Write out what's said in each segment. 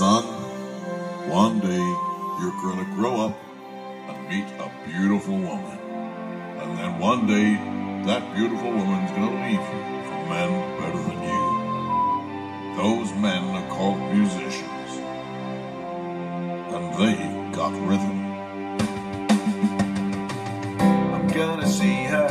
Son, one day you're gonna grow up and meet a beautiful woman. And then one day, that beautiful woman's gonna leave you for men better than you. Those men are called musicians. And they got rhythm. I'm gonna see her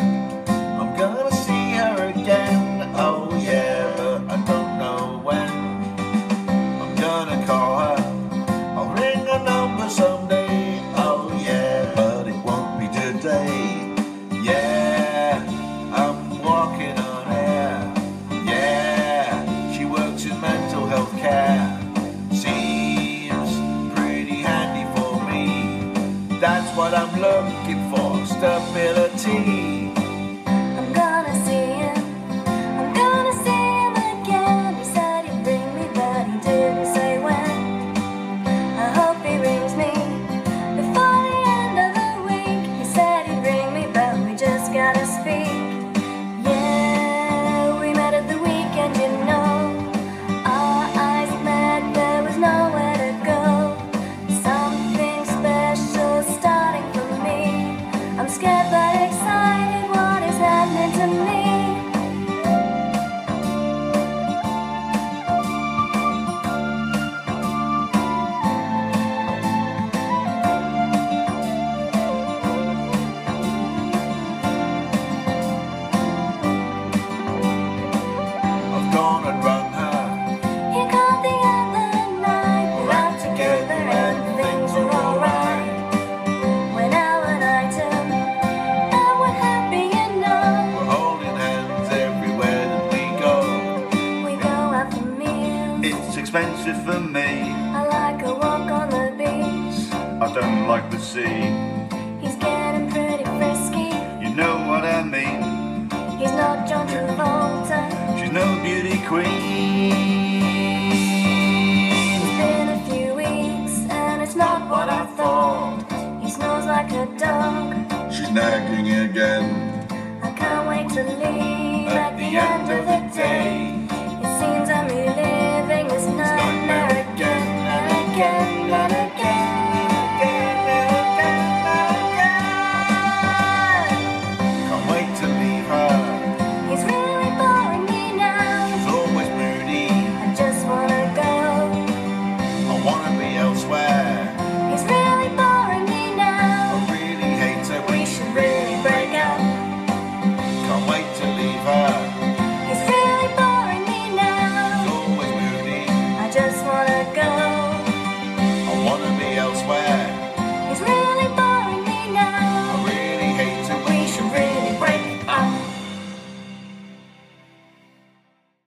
again. Oh yeah, but I don't know when. I'm gonna call her, I'll ring her number someday. Oh yeah, but it won't be today. Yeah, I'm walking on air. Yeah, she works in mental health care. Seems pretty handy for me. That's what I'm looking for, stability. I'm gonna see him again. He said he'd bring me, but he didn't say when. I hope he rings me before the end of the week. He said he'd bring me, but we just gotta speak. Yeah, we met at the weekend, you know. Our eyes met, there was nowhere to go. Something special starting for me. I'm scared but excited, what is happening to me? I've gone and run her. He called the other night. We're out together and things are alright. We're now an item and we're happy enough. We're holding hands everywhere that we go. We go out for meals. It's expensive for me. I like a walk on the beach. I don't like the sea. He's getting pretty frisky. You know what I mean. He's not Jon Travolta. She's no beauty queen. It's been a few weeks and it's not what I thought. He snores like a dog. She's nagging again. I can't wait to leave at the end of the day. It seems I'm reliving this nightmare again and again and again. Can't wait to leave her. He's really boring me now. She's always moody. I just wanna go. I wanna be elsewhere. He's really boring me I now. really hate her. We should really break up. Can't wait to leave her. He's really boring me now. She's always moody. I just wanna go.